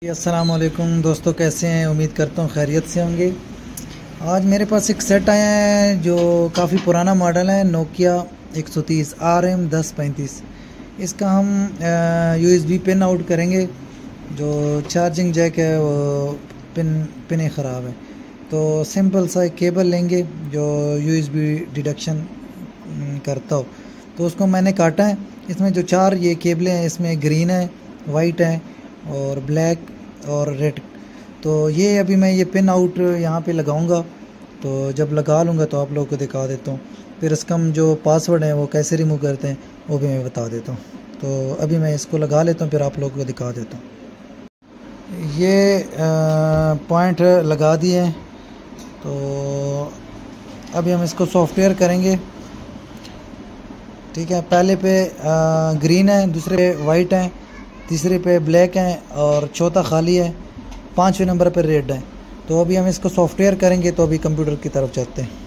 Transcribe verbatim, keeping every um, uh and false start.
अस्सलाम वालेकुम दोस्तों, कैसे हैं? उम्मीद करता हूँ खैरियत से होंगे। आज मेरे पास एक सेट आया है जो काफ़ी पुराना मॉडल है, नोकिया एक सौ तीस आर एम दस पैंतीस। इसका हम यूएसबी पिन आउट करेंगे। जो चार्जिंग जैक है वो पिन पिन ख़राब है, तो सिंपल सा एक केबल लेंगे जो यूएसबी डिडक्शन करता हो। तो उसको मैंने काटा है। इसमें जो चार ये केबलें हैं, इसमें ग्रीन है, वाइट है और ब्लैक और रेड। तो ये अभी मैं ये पिन आउट यहाँ पे लगाऊंगा, तो जब लगा लूँगा तो आप लोगों को दिखा देता हूँ। फिर इसका हम जो पासवर्ड है वो कैसे रिमूव करते हैं वो भी मैं बता देता हूँ। तो अभी मैं इसको लगा लेता हूँ, फिर आप लोगों को दिखा देता हूँ। ये पॉइंट लगा दिए हैं, तो अभी हम इसको सॉफ्टवेयर करेंगे। ठीक है, पहले पे आ, ग्रीन है, दूसरे पे वाइट है, तीसरे पे ब्लैक है और चौथा खाली है, पाँचवें नंबर पर रेड है। तो अभी हम इसको सॉफ्टवेयर करेंगे, तो अभी कंप्यूटर की तरफ चलते हैं।